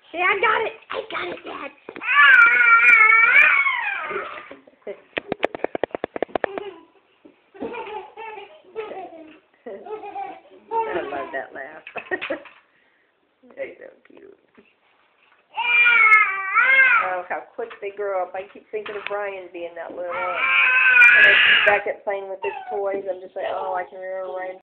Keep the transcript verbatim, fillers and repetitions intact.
Yeah, I got it. I got it, Dad. I love that laugh. They're so cute. Oh, how quick they grow up. I keep thinking of Brian being that little. And I see Beckett playing with his toys. I'm just like, oh, I can remember Brian.